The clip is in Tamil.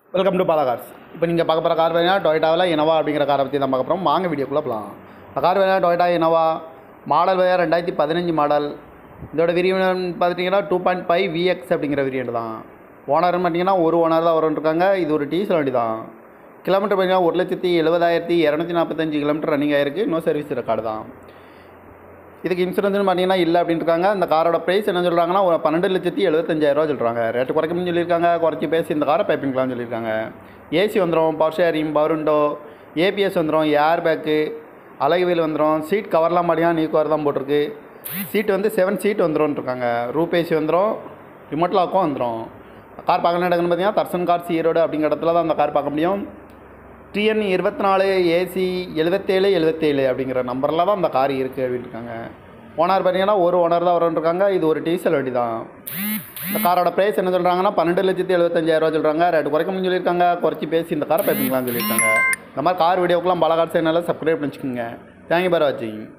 Welcome to Bala cars. இப்போ நீங்கள் பார்க்க போகிற கார் வேணா டொயோட்டாவில் இனோவா அப்படிங்கிற காரை பற்றி தான் பார்க்க போகிறோம். வாங்க வீடியோக்குள்ளே போகலாம். இந்த கார் வேணா டொயோட்டா இனோவா மாடல் வேணா 2015 மாடல். இதோட வேரியன்ட் பார்த்துட்டிங்கன்னா 2.5 VX அப்படிங்கிற வேரியன்ட் தான். ஓனர்னு பார்த்தீங்கன்னா ஒரு ஓனர் தான் வரும்ன்ருக்காங்க. இது ஒரு டீசல் வண்டி தான். கிலோமீட்டர் பார்த்தீங்கன்னா 1,70,245 கிலோமீட்டர் ரன்னிங் ஆகிருக்கு. இன்னும் சர்வீஸ் ரெக்கார்டு தான். இதுக்கு இன்சூரன்ஸ்னு பார்த்தீங்கன்னா இல்லை அப்படின்ட்டுருக்காங்க. இந்த காரோட ப்ரைஸ் என்ன சொல்கிறாங்கன்னா ஒரு 12,75,000 சொல்கிறாங்க. ரேட்டு குறைக்கணும்னு சொல்லியிருக்காங்க. குறைச்சி பேசி இந்த காரை பைப்பிங்கலாம்னு சொல்லியிருக்காங்க. ஏசி வந்துடும், power steering, power window, ABS வந்துடும், ஏர் பேக்கு, அழகு வீல் வந்துடும். சீட் கவர்லாம் பார்த்தீங்கன்னா நியூ கவர் தான் போட்டிருக்கு. சீட்டு வந்து 7 சீட் வந்துடும்ன்ருக்காங்க. ரூப் ஏசி வந்துடும், ரிமோட் லாக்கும் வந்துடும். கார் பார்க்கணும் இடங்கன்னு பார்த்தீங்கன்னா தர்சன் கார்ஸ் ஈரோடு அப்படிங்கிற இடத்துல தான் அந்த கார் பார்க்க முடியும். TN 24 AC 7777 அப்படிங்கிற நம்பரில் தான் அந்த கார் இருக்குது அப்படின்ட்டுருக்காங்க. ஓனர் பார்த்தீங்கன்னா ஒரு ஓனர் தான் வரும்ன்ருக்காங்க. இது ஒரு டீசல் வண்டி தான். இந்த காரோட ப்ரைஸ் என்ன சொல்கிறாங்கன்னா 12,75,000 சொல்கிறாங்க. ரேட்டு குறைக்கணும்னு சொல்லியிருக்காங்க. குறைச்சி பேசி இந்த காரை பைப்பிங்கலாம்னு சொல்லியிருக்காங்க. இந்த மாதிரி கார் வீடியோக்கெலாம் பாலா கார் சேனலில் சப்ஸ்கிரைப் பண்ணிச்சுக்கோங்க. தேங்க்யூ ஃபார் வாட்சிங்.